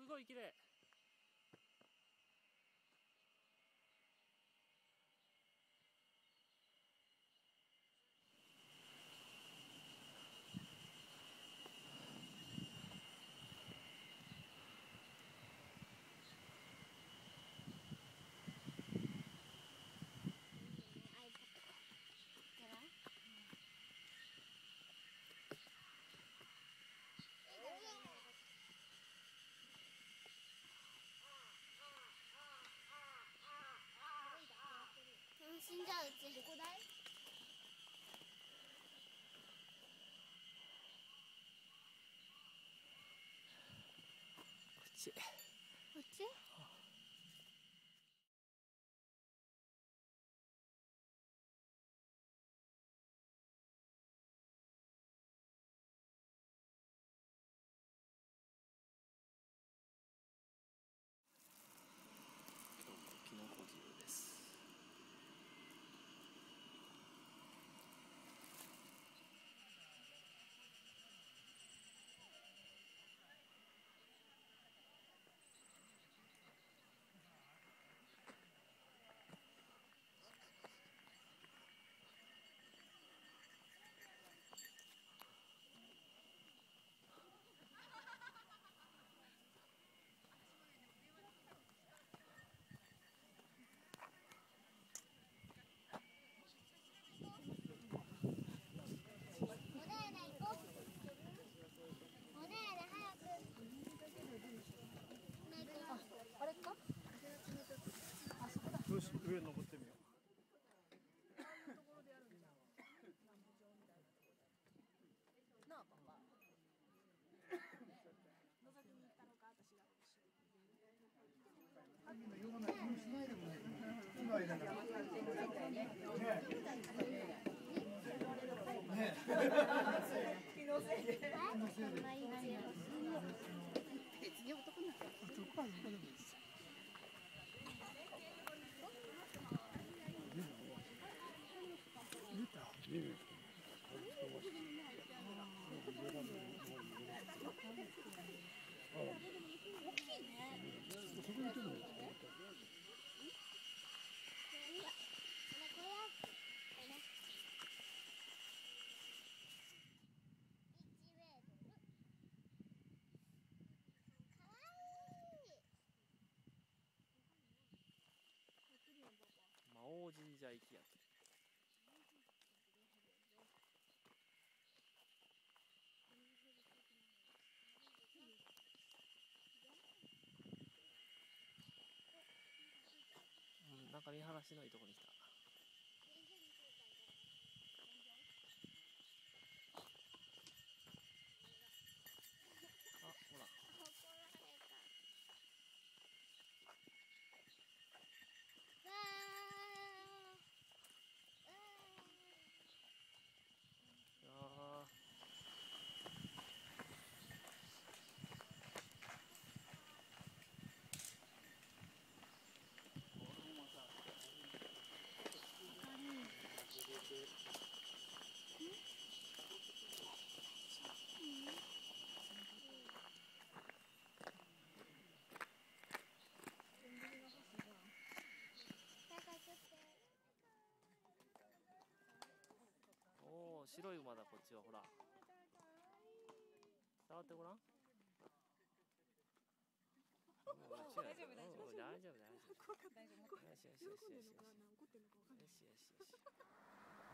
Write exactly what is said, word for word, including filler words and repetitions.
すごい綺麗。 死んじゃううち。どこだい？ こっち。こっち？ 今日もキノコ汁です。 あれか？ よし、上登ってみよう。 なあパパ。覗きに行ったのか私が。 言わない気にしないでもね。今間だ。ね。ね。 気のせいで。 気のせいで。 別に男になったら。 男は男でもいいです。見た。見る。 大きいね。 そこにちょっと。 魔王神社行きやけ。うん、なんか見晴らしのいいとこに来た。あ、ほら。ああ。おお、白い馬だこっちはほら。触ってごらん。大丈夫大丈夫大丈夫大丈夫。よしよしよしよしよしよしよしよし。